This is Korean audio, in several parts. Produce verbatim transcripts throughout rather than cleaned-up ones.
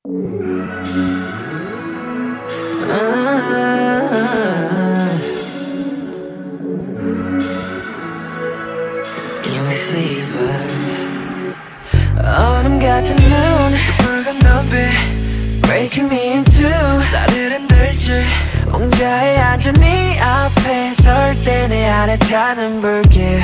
Give me fever. 얼음 같은 눈, 붉은 눈빛 Breaking me in two. 나를 흔들지. 옹자에 앉은 네 앞에 설 때 내 안에 타는 불길.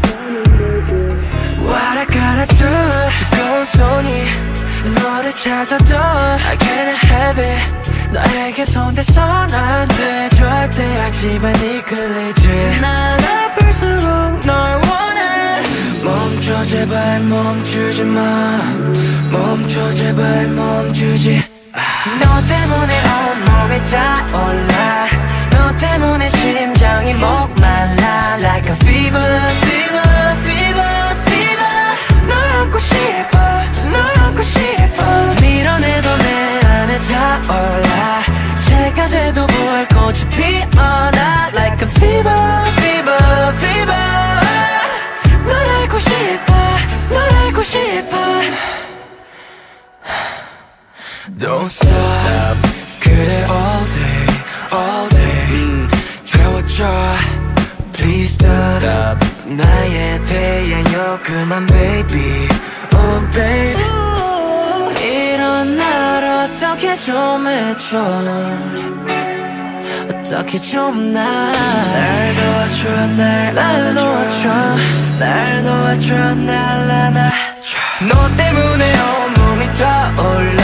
What I gotta do. 뜨거운 손이 너를 찾아도 I can't have it. 너에게 손대선 안 돼. 절대 하지만 이끌리지. 날 아플수록 널 원해. 멈춰 제발 멈추지 마. 멈춰 제발 멈추지. 너 때문에 온몸이 타올라. 너 때문에 심장이 목말라. Like a fever, fever, fever, fever. 널 안고 싶어, 널 안고 싶어. 밀어내도 내 안에 타올라. 새가 돼도 부활꽃이 피어나. Like a fever, fever, fever. 널 알고 싶어, 널 알고 싶어. Don't stop. 그래 all day, all day. 태워줘 Please stop, stop. 나의 태양여 그만 baby. Oh baby. 이런 날 어떻게 좀 해줘. 어떻게 좀 날 놓아줘. 날 놓아줘. 날 놓아줘. 날 안아줘. 너 때문에 온몸이 타올라.